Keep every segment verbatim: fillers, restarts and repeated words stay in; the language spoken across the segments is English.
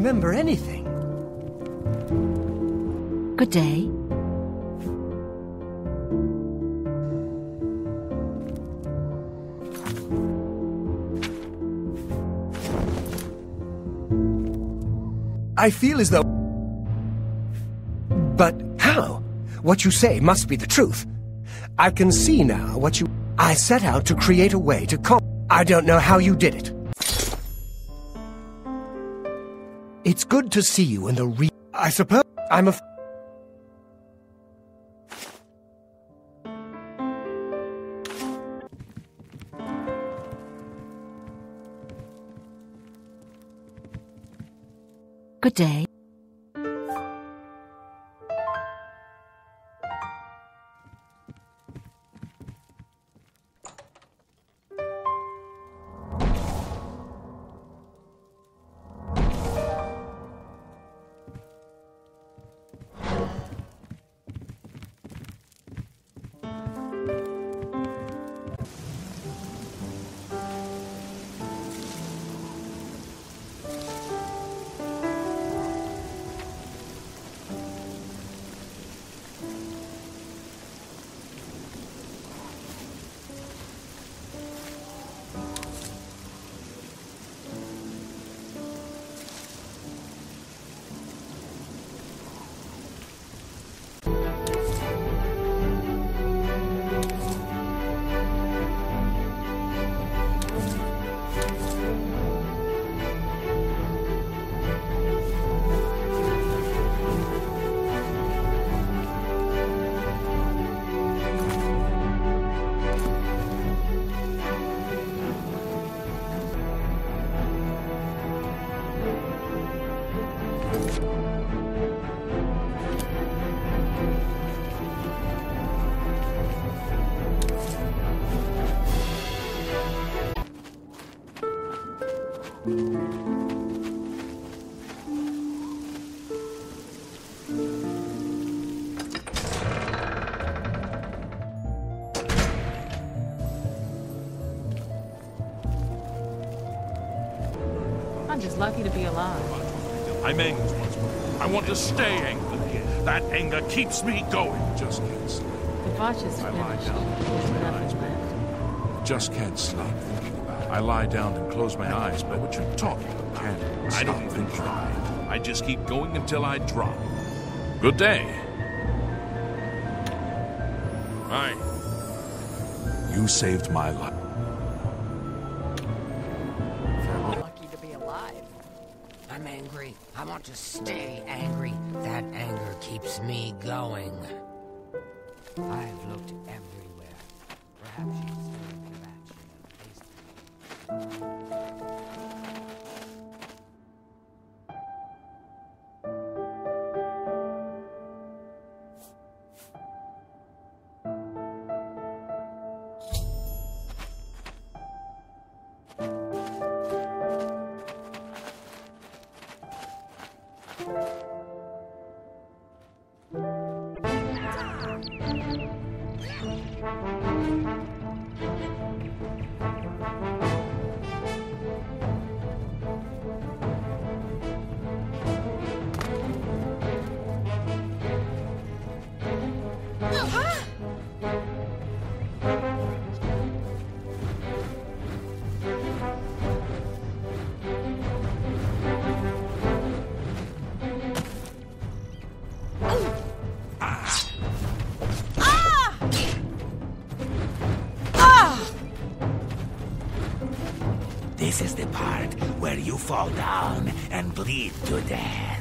remember anything. Good day. I feel as though... But how? What you say must be the truth. I can see now what you... I set out to create a way to com... I don't know how you did it. It's good to see you in the re... I suppose I'm a... Good day. I'm just lucky to be alive. I'm angry once more. I want to stay angry. That anger keeps me going. Just can't sleep. The watch is I lie finished. down and close There's my eyes, nothing but left. just can't stop thinking about it. I lie down and close my eyes, but what you're talking about can't I stop don't even thinking try. About it. I just keep going until I drop. Good day. Hi. You saved my life. Lucky to be alive. I'm angry. I want to stay angry. That anger keeps me going. I've looked everywhere. Perhaps she's still in the action. This is the part where you fall down and bleed to death.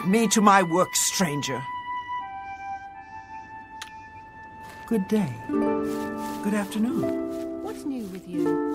me to my work, stranger. Good day. Good afternoon. What's new with you?